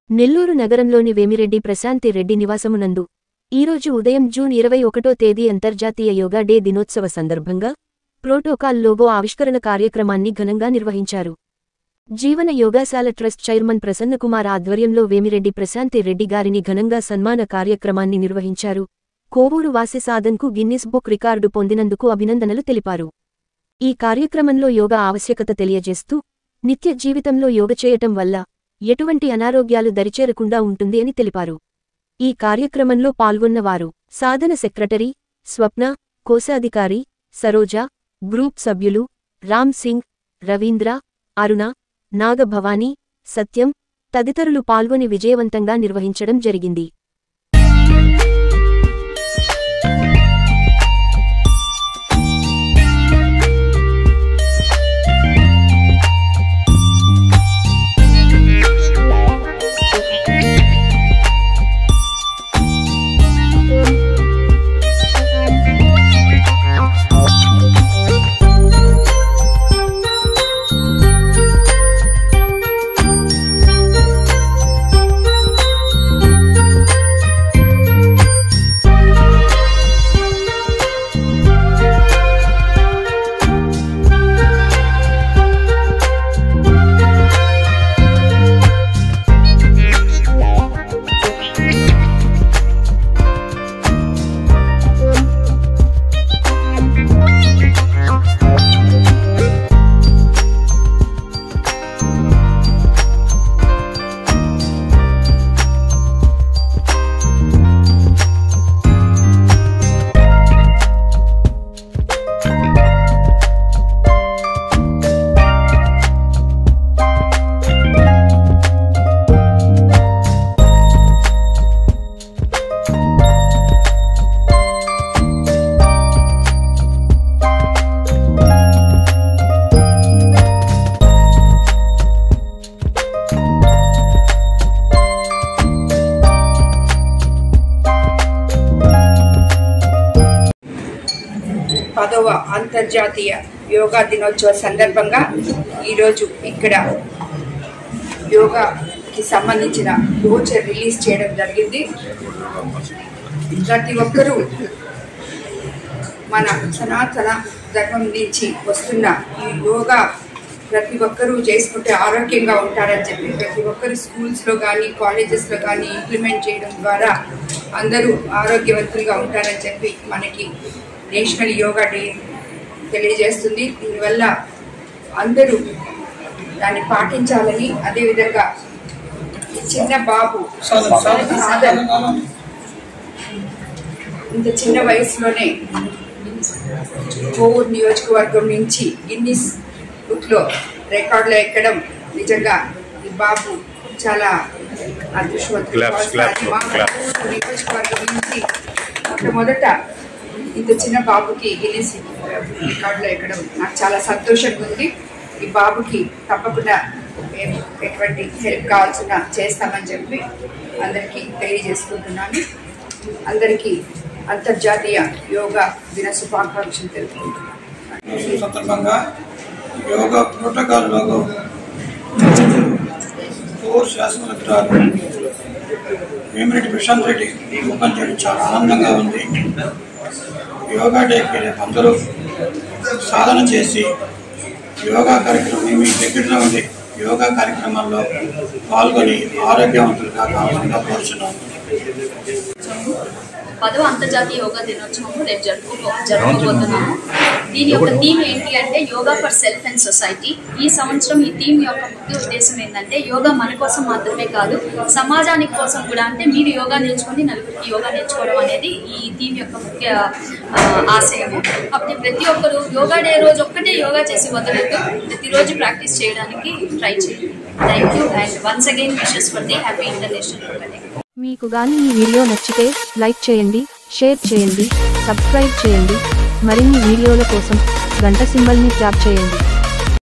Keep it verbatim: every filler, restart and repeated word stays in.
నెల్లూరు నగరంలోని వేమిరెడ్డి ప్రశాంతి రెడ్డి నివాసమునందు ఈరోజు ఉదయం జూన్ ఇరవై ఒకటో తేదీ అంతర్జాతీయ యోగా డే దినోత్సవ సందర్భంగా ప్రోటోకాల్ లోగో ఆవిష్కరణ కార్యక్రమాన్ని ఘనంగా నిర్వహించారు. జీవన యోగాశాల ట్రస్ట్ చైర్మన్ ప్రసన్నకుమార్ ఆధ్వర్యంలో వేమిరెడ్డి ప్రశాంతి రెడ్డి గారిని ఘనంగా సన్మాన కార్యక్రమాన్ని నిర్వహించారు. కోవూరు వాసి సాధన్కు గిన్నిస్ బుక్ రికార్డు పొందినందుకు అభినందనలు తెలిపారు. ఈ కార్యక్రమంలో యోగా ఆవశ్యకత తెలియజేస్తూ నిత్య జీవితంలో యోగ చేయటం వల్ల ఎటువంటి అనారోగ్యాలు దరిచేరకుండా ఉంటుంది అని తెలిపారు. ఈ కార్యక్రమంలో పాల్గొన్నవారు సాధన సెక్రటరీ స్వప్న, కోశాధికారి సరోజ, గ్రూప్ సభ్యులు రామ్ సింగ్, రవీంద్ర, అరుణ, నాగభవానీ, సత్యం తదితరులు పాల్గొని విజయవంతంగా నిర్వహించడం జరిగింది. పదవ అంతర్జాతీయ యోగా దినోత్సవ సందర్భంగా ఈరోజు ఇక్కడ యోగాకి సంబంధించిన బ్రోచర్ రిలీజ్ చేయడం జరిగింది. ప్రతి ఒక్కరూ మన సనాతన ధర్మం నుంచి వస్తున్న ఈ యోగా ప్రతి ఒక్కరూ చేసుకుంటే ఆరోగ్యంగా ఉంటారని చెప్పి ప్రతి ఒక్కరు స్కూల్స్లో కానీ కాలేజెస్లో కానీ ఇంప్లిమెంట్ చేయడం ద్వారా అందరూ ఆరోగ్యవంతులుగా ఉంటారని చెప్పి మనకి నేషనల్ యోగా డే తెలియజేస్తుంది. దీనివల్ల అందరూ దాన్ని పాటించాలని, అదేవిధంగా చిన్న బాబు సాధన్ ఇంత చిన్న వయసులోనే కోవూరు నియోజకవర్గం నుంచి గిన్నిస్ బుక్లో రికార్డులో ఎక్కడం నిజంగా ఈ బాబు చాలా అదృష్టవంతులు. నియోజకవర్గం నుంచి మొట్టమొదట ఇంత చిన్న బాబుకి గిన్నిస్ రికార్డులో ఎక్కడం నాకు చాలా సంతోషంగా ఉంది. ఈ బాబుకి తప్పకుండా మేము ఎటువంటి హెల్ప్ కావాల్సిన చేస్తామని చెప్పి అందరికీ తెలియజేసుకుంటున్నాను. అందరికీ అంతర్జాతీయ యోగా దిన శుభాకాంక్షలు తెలుపుకుంటున్నాను. సందర్భంగా యోగా ప్రోటోకాల్ లోగో కోవూరు శాసనసభ్యురాలు వేమిరెడ్డి ప్రశాంత్ రెడ్డి ఓపెన్ చేయడం చాలా ఆనందంగా ఉంది. యోగా డేకి అందరూ సాధన చేసి యోగా కార్యక్రమం మీ దగ్గరలో ఉండి యోగా కార్యక్రమాల్లో పాల్గొని ఆరోగ్యవంతులుగా కావాలని కోరుచున్నాను. పదవ అంతర్జాతీయ యోగా దినోత్సవం రేపు జరుపుకో జరుపుకోబోతున్నాము. దీని యొక్క థీమ్ ఏంటి అంటే yoga for self and society. ఈ సంవత్సరం ఈ థీమ్ యొక్క ముఖ్య ఉద్దేశం ఏంటంటే యోగా మన కోసం మాత్రమే కాదు, సమాజానికి కోసం కూడా. అంటే మీరు యోగా నేర్చుకుని నలుగురికి యోగా నేర్చుకోవడం అనేది ఈ థీమ్ యొక్క ముఖ్య ఆశయము. అప్పుడు ప్రతి ఒక్కరు యోగా డే రోజు ఒక్కటే యోగా చేసి వదలద్దు, ప్రతిరోజు ప్రాక్టీస్ చేయడానికి ట్రై చేయండి. Thank you and once again wishes for the happy international yoga day. మీకు గాని ఈ వీడియో నచ్చితే లైక్ చేయండి, షేర్ చేయండి, సబ్స్క్రైబ్ చేయండి. మరిన్ని వీడియోల కోసం గంట సింబల్ని ట్యాప్ చేయండి.